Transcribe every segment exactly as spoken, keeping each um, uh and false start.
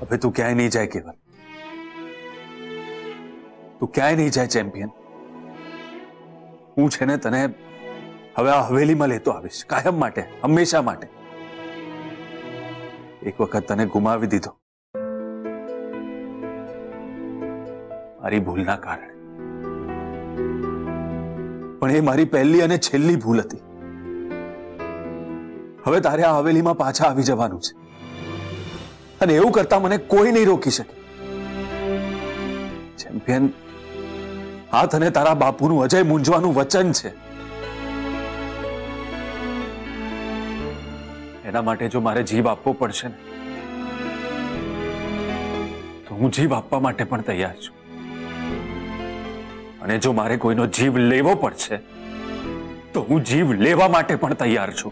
હવે તું ક્યાંય નહીં જાય કેવલ, તું ક્યાંય નહીં જાય ચેમ્પિયન। હું છે ને તને હવે આ હવેલીમાં લેતો આવીશ, કાયમ માટે, હંમેશા માટે। એક વખત તને ગુમાવી દીધો મારી ભૂલના કારણે, પણ એ મારી પહેલી અને છેલ્લી ભૂલ હતી। હવે તારે આ હવેલીમાં પાછા આવી જવાનું છે, અને એવું કરતા મને કોઈ નહીં રોકી શકે। ચેમ્પિયન, આ તને તારા બાપુનું અજય મૂંઝવાનું વચન છે। એના માટે જો મારે જીવ આપવો પડશે ને, તો હું જીવ આપવા માટે પણ તૈયાર છું, અને જો મારે કોઈનો જીવ લેવો પડશે તો હું જીવ લેવા માટે પણ તૈયાર છું।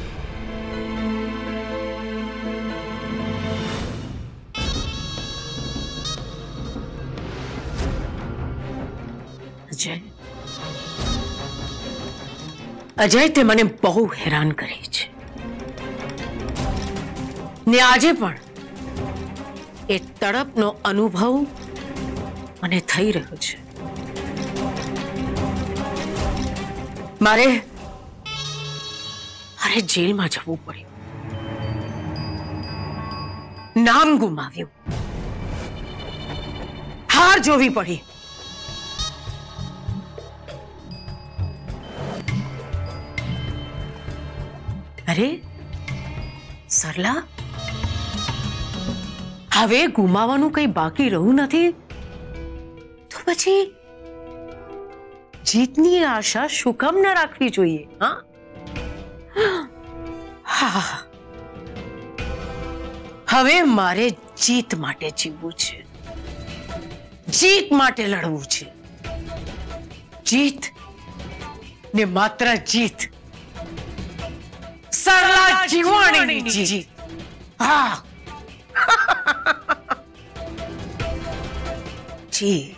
અજય, અજય તે મને બહુ હેરાન કરી છે, ને આજે પણ એ તડપનો અનુભવ મને થઈ રહ્યો છે। મારે મારે જેલમાં જવું પડ્યું, નામ ગુમાવ્યું, હાર જોવી પડી। અરે સરલા, હવે ગુમાવાનું કઈ બાકી રહ્યું નથી, તો પછી જીતની આશા શું કામ ન રાખવી જોઈએ? હા હા, હવે મારે જીત માટે જીવવું છે, જીત માટે લડવું છે, જીત ને માત્ર જીત, સરલા જીવાણીની જીત। હા, જીત।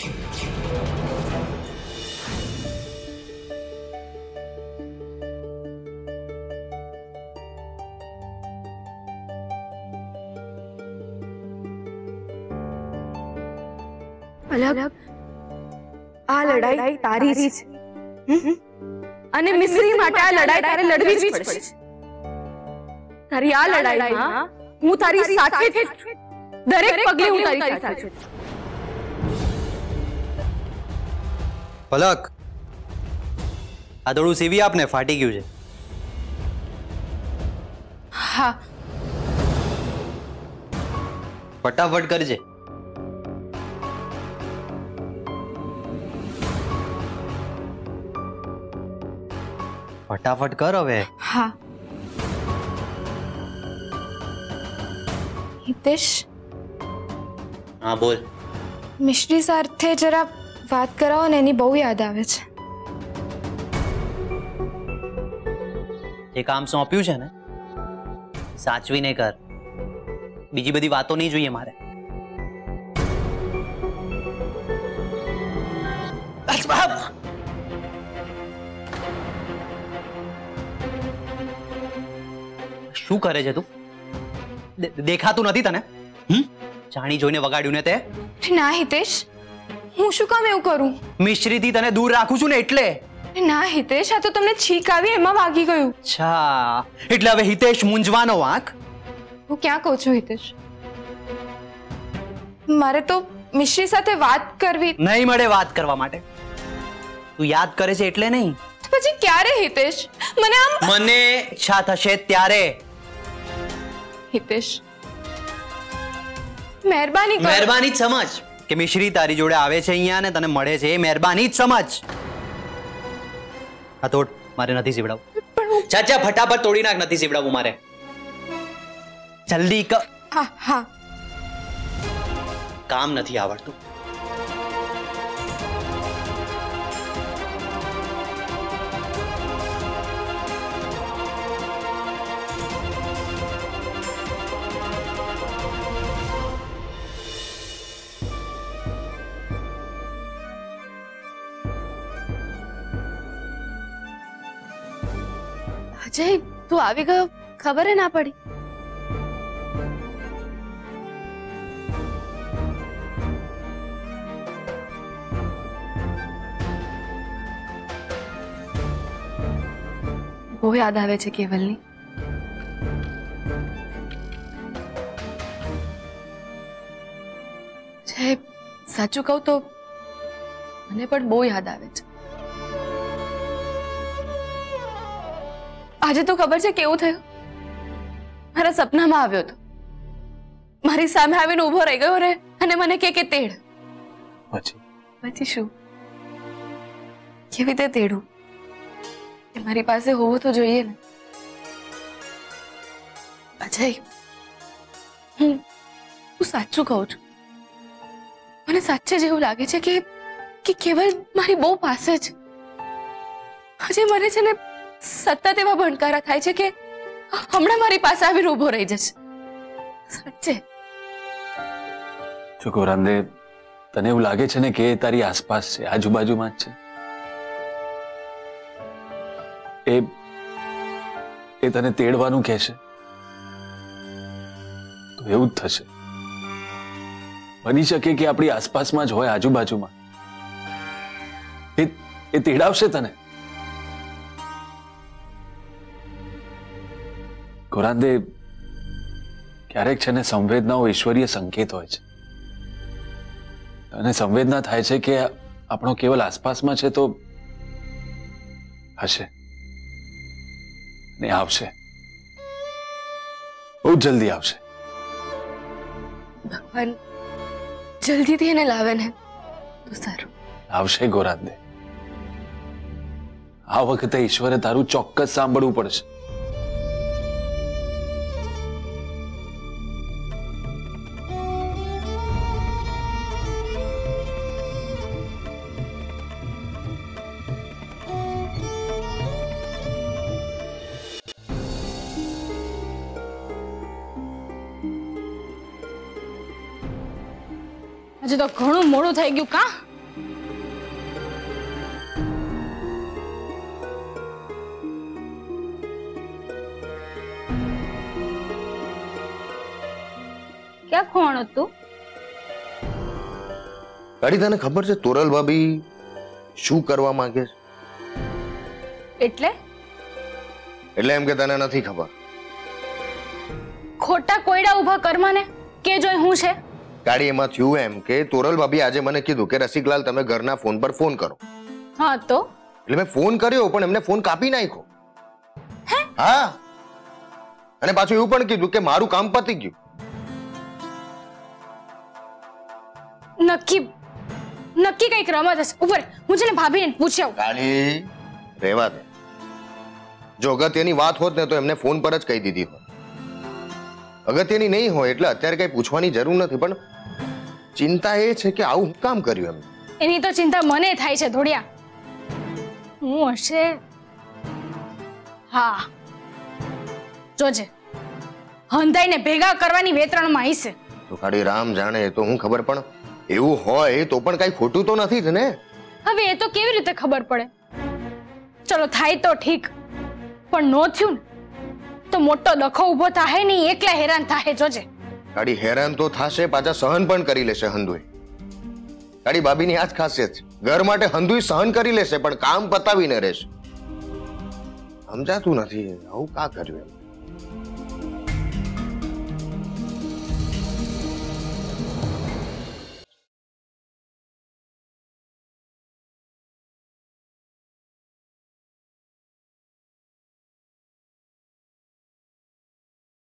અલગ આ લડાઈ તારી છે, અને મિશ્રી માટે આ લડાઈ તારે લડવી જ પડશે। તારી આ લડાઈમાં હું તારી સાથે જ, દરેક પગલે હું તારી સાથે છું। પલક, આ દોડું સીવી આપને, ફાટી ગયું છે। હા, ફટાફટ કરજે। फटाफट कर હવે। हाँ हितेश, हाँ बोल। मिश्री સાથે જરા વાત કરાવો ને, એની બહુ યાદ આવે છે। એ કામ સોંપ્યું છે ને, સાચવીને કર, બીજી બધી વાતો નહીં જોઈએ મારે। શું કરે છે તું? દેખાતું નથી તને? હમ, જાણી જોઈને વગાડ્યું ને તે? ના હિતેશ, હું શું કામ એવું કરું? મિશ્રીથી તને દૂર રાખું છું ને એટલે। ના હિતેશ, આ તો તમને છીક આવી એમાં વાગી ગયું। અચ્છા, એટલે હવે હિતેશ મૂંઝવાનો વાંક? હું ક્યાં કહું છું હિતેશ, મારે તો મિશ્રી સાથે વાત કરવી। નહીં મળે વાત કરવા માટે, તું યાદ કરે છે એટલે નહીં। પછી ક્યારે હિતેશ? મને આમ મને ઈચ્છા થશે ત્યારે। હિતેશ, મહેરબાની કરો। મહેરબાની જ સમજ કે મિશ્રી તારી જોડે આવે છે અહીંયા ને તને મળે છે, એ મહેરબાની જ સમજ। આ તોડ, મારે નથી સીવડાવું। ચાચા ફટાફટ તોડી નાખ, નથી સીવડાવું મારે, જલ્દી કર। હા હા, કામ નથી આવડતું। અજય, તું આવી ગયો, ખબર ના પડી? બહુ યાદ આવે છે કેવલની. છે સાચું કહું તો મને પણ બહુ યાદ આવે છે. આજે તો ખબર છે કેવું થયું? મારા સપનામાં આવ્યો હતો, મારી સામે આવીને ઉભો રહી ગયો રે અને મને કે કે તેડ. પછી પછી શું? કેવી રીતે તેડું? એ મારી પાસે હોવું તો જોઈએ ને. અજય, હું હું સાચું કહું છું. મને સાચે જ એવું લાગે છે કે કે કેવલ મારી બહુ પાસે છે. આજે મને છે ને સતત એવા ભણકારા થાય છે કે હમણાં મારી પાસે આવીને ઉભો રહી જશે. સાચે. જો ગોરાંદે, તને એવું લાગે છે ને કે એ તારી આસપાસ છે, આજુબાજુમાં જ છે. એ એ તને તેડવાનું કહેશે તો એવું જ થશે. બની શકે કે આપણી આસપાસમાં જ હોય, આજુબાજુમાં. એ એ તેડાવશે તને. ગોરાંદે, ક્યારેક છે ને સંવેદનાઓ ઈશ્વરીય સંકેત હોય છે. તને સંવેદના થાય છે કે આપણો કેવલ આસપાસમાં છે તો હશે ને આવશે, બહુ જલ્દી આવશે. ભગવાન જલ્દીથી એને લાવે ને તો સારું. આવશે ગોરાંદે. આ વખતે ઈશ્વરે તારું ચોક્કસ સાંભળવું પડશે. હજુ તો ઘણું મોડું થઈ ગયું. કા ક્યાં કોણ હતું? ગાડી, તને ખબર છે તોરલ ભાભી શું કરવા માંગે છે? એટલે એટલે એમ કે તને નથી ખબર? ખોટા કોયડા ઉભા કરમાને કે જોઈ હું છે. ગાડી, એમાં થયું એમ કે તોરલ ભાભી આજે મને કીધું કે રસિકલાલ તમે ઘરના ફોન પર ફોન કરો. હા તો એટલે મેં ફોન કર્યો પણ એમને ફોન કાપી નાખ્યો. હા, અને પાછું એવું પણ કીધું કે મારું કામ પતી ગયું. નક્કી નક્કી કઈક રમત હશે. ઉપર હું છે ને ભાભીને પૂછ્યા. ગાડી, રહેવા દે. જો અગત્યની વાત હોત ને તો એમને ફોન પર જ કહી દીધી હોત. અગત્યની નહીં હોય એટલે અત્યારે કઈ પૂછવાની જરૂર નથી. પણ ચિંતા એ છે કે આવું કામ કર્યું એમ. એની તો ચિંતા મને થાય છે થોડિયા. હું હશે. હા જોજે, હંધાઈને ભેગા કરવાની વેતરણમાં હશે. તો ગાડી, રામ જાણે. એ તો હું ખબર, પણ એવું હોય તો પણ કઈ ખોટું તો નથી જ ને. હવે એ તો કેવી રીતે ખબર પડે? ચલો થાય તો ઠીક, પણ નો થયું ને તો મોટો દખો ઉભો થાય નહીં, એકલા હેરાન થાય. જોજે ગાડી, હેરાન તો થાશે, પાછા સહન પણ કરી લેશે હંધુય. ગાડી, ભાભીની આ જ ખાસિયત છે. ઘર માટે હંધુય સહન કરી લેશે પણ કામ પતાવીને રહેશે. સમજાતું નથી આવું કા કર્યું એમ.